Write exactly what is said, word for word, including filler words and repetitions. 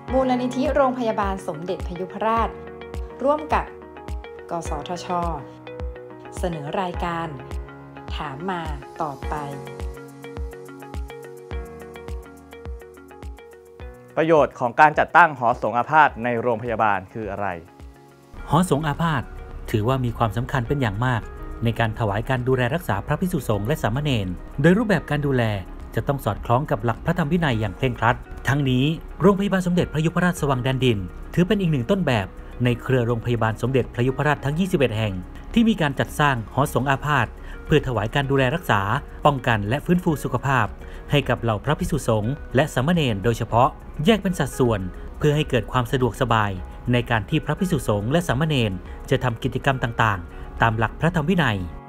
มูลนิธิโรงพยาบาลสมเด็จพยุพราชร่วมกับกสทช.เสนอรายการถามมาตอบไปประโยชน์ของการจัดตั้งหอสงฆ์อาพาธในโรงพยาบาลคืออะไรหอสงฆ์อาพาธถือว่ามีความสำคัญเป็นอย่างมากในการถวายการดูแลรักษาพระภิกษุสงฆ์และสามเณรโดยรูปแบบการดูแลจะต้องสอดคล้องกับหลักพระธรรมวินัยอย่างเคร่งครัดทั้งนี้โรงพยาบาลสมเด็จพระยุพราชสว่างแดนดินถือเป็นอีกหนึ่งต้นแบบในเครือโรงพยาบาลสมเด็จพระยุพราชทั้งยี่สิบเอ็ดแห่งที่มีการจัดสร้างหอสงฆ์อาพาธเพื่อถวายการดูแลรักษาป้องกันและฟื้นฟูสุขภาพให้กับเหล่าพระภิกษุสงฆ์และสามเณรโดยเฉพาะแยกเป็นสัดส่วนเพื่อให้เกิดความสะดวกสบายในการที่พระภิกษุสงฆ์และสามเณรจะทำกิจกรรมต่างๆตามหลักพระธรรมวินัย